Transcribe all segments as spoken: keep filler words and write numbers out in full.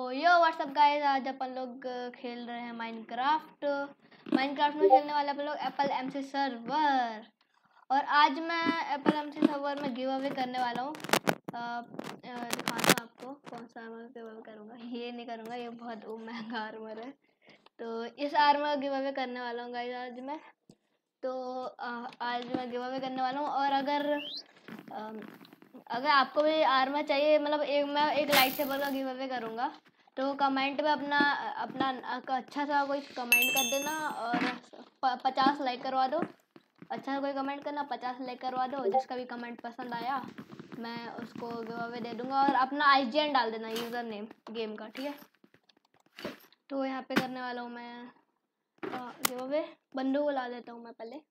यो WhatsApp guys, आज अपन लोग खेल रहे हैं माइनक्राफ्ट। माइनक्राफ्ट में खेलने वाले अपन लोग एप्पल एमसी सर्वर। और आज मैं एप्पल एमसी सर्वर में गिव अवे करने वाला हूँ। दिखाता हूँ आपको कौन सा आर्मर गिव अवे करूँगा। ये नहीं करूँगा, ये बहुत महंगा आर्मर है, तो इस आर्मर गिव अवे करने वाला हूँ गाइस आज मैं। तो आ, आज मैं गिव अवे करने वाला हूँ। और अगर आ, अगर आपको भी आर्मर चाहिए, मतलब एक मैं एक लाइट सेवर का गिव अवे करूँगा, तो कमेंट में अपना अपना अच्छा सा कोई कमेंट कर देना और पचास लाइक करवा दो। अच्छा सा कोई कमेंट करना, पचास लाइक करवा दो। जिसका भी कमेंट पसंद आया मैं उसको गिव अवे दे दूँगा। और अपना आई जी एन डाल देना, यूज़र नेम गेम का, ठीक है। तो यहाँ पे करने वाला हूँ मैं गिव अवे। बंदू को ला देता हूँ मैं पहले।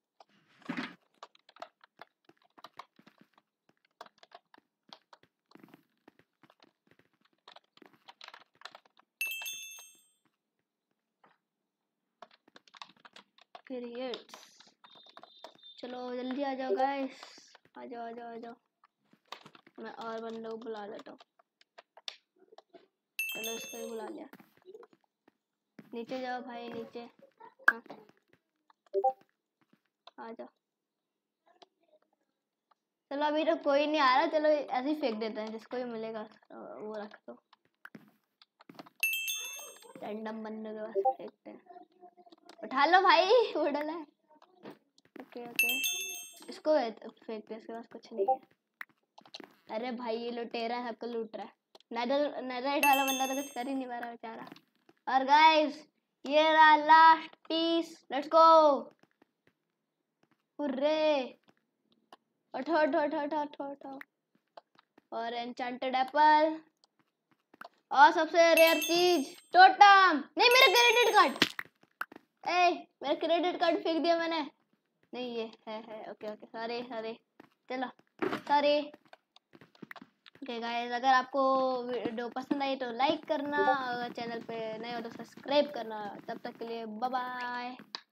क्रिएट्स, चलो जल्दी आ जाओ गाइस, आ जाओ आ जाओ आ जाओ। मैं और बंदों को बुला लेता हूँ। चलो इसको ही बुला लिया। नीचे जाओ भाई, नीचे। हाँ आ जाओ। चलो अभी तो कोई नहीं आ रहा, चलो ऐसे ही फेंक देते हैं, जिसको भी मिलेगा वो रख दो। रैंडम बंदे के पास फेंकते हैं। उठा लो भाई, वो डला है। ओके ओके, इसको फेंक दे, इसके पास कुछ नहीं है। अरे भाई ये लुटेरा है, सबको लूट रहा है। नेदर नेदरराइट वाला बंदा तो कुछ कर ही नहीं पा रहा बेचारा। और गाइस ये रहा last piece, let's go. Hurray, उठो उठो उठो उठो उठो उठो। और एन्चेंटेड एप्पल, और सबसे रेयर चीज टोटम। नहीं, मेरा क्रेडिट कार्ड, ए मेरा क्रेडिट कार्ड फेंक दिया मैंने। नहीं ये है है ओके ओके, सॉरी सॉरी, चलो सॉरी। ओके गाइस, अगर आपको वीडियो पसंद आई तो लाइक करना, अगर चैनल पे नए हो तो सब्सक्राइब करना। तब तक के लिए बाय बाय।